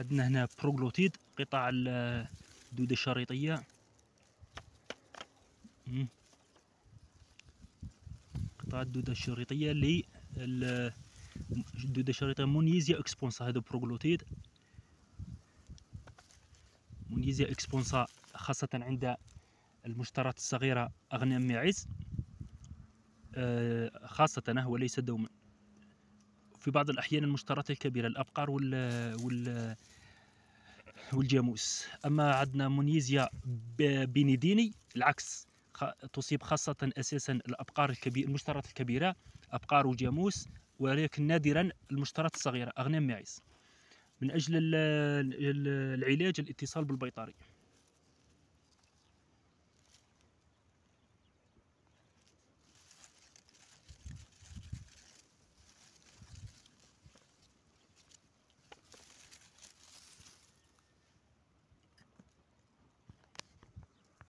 عندنا هنا بروغلوتيد، قطع الدودة الشريطية. قطع الدودة الشريطية الدودة الشريطية مونيزيا اكسبونسا. هذا بروغلوتيد مونيزيا اكسبونسا، خاصة عند المشترات الصغيرة أغنام ماعز، خاصة وليس دوما. في بعض الأحيان المشترات الكبيرة الأبقار والجاموس. أما عندنا مونيزيا بينيديني العكس، تصيب خاصة أساسا الأبقار الكبيرة، المشترات الكبيرة، أبقار وجاموس، ولكن نادرا المشترات الصغيرة أغنام ماعز. من أجل العلاج الاتصال بالبيطري.